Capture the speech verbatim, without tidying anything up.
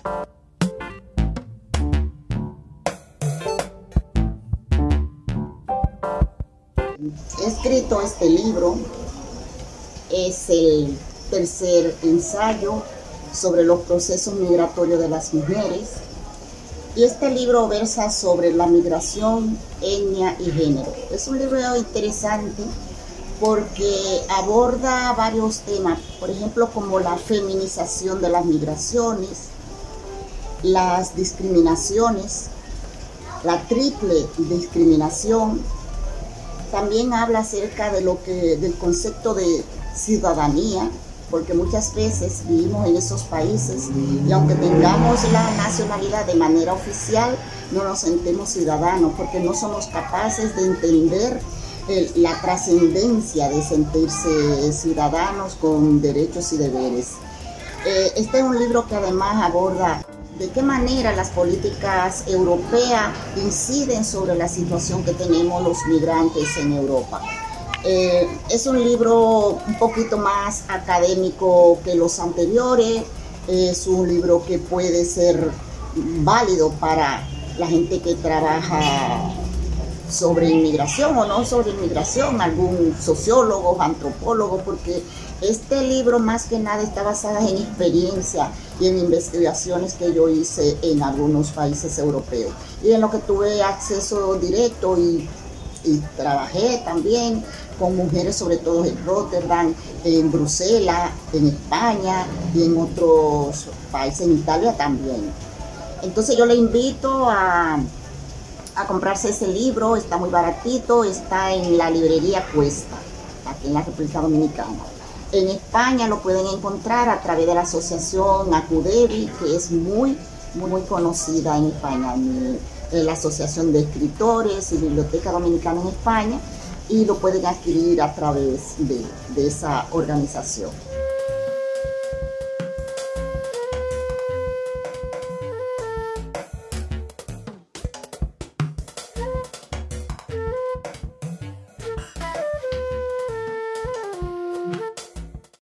He escrito este libro, es el tercer ensayo sobre los procesos migratorios de las mujeres, y este libro versa sobre la migración, etnia y género. Es un libro interesante porque aborda varios temas, por ejemplo, como la feminización de las migraciones, las discriminaciones, la triple discriminación. También habla acerca de lo que, del concepto de ciudadanía, porque muchas veces vivimos en esos países y aunque tengamos la nacionalidad de manera oficial, no nos sentimos ciudadanos porque no somos capaces de entender el, la trascendencia de sentirse ciudadanos con derechos y deberes. Eh, este es un libro que además aborda de qué manera las políticas europeas inciden sobre la situación que tenemos los migrantes en Europa. Eh, es un libro un poquito más académico que los anteriores, es un libro que puede ser válido para la gente que trabaja sobre inmigración o no sobre inmigración, algún sociólogo, antropólogo, porque este libro más que nada está basado en experiencia y en investigaciones que yo hice en algunos países europeos y en lo que tuve acceso directo y, y trabajé también con mujeres, sobre todo en Rotterdam, en Bruselas, en España y en otros países, en Italia también. Entonces yo le invito a, a comprarse ese libro, está muy baratito, está en la librería Cuesta, aquí en la República Dominicana. En España lo pueden encontrar a través de la asociación ACUDEBI, que es muy, muy, muy conocida en España, en la Asociación de Escritores y Biblioteca Dominicana en España, y lo pueden adquirir a través de, de esa organización.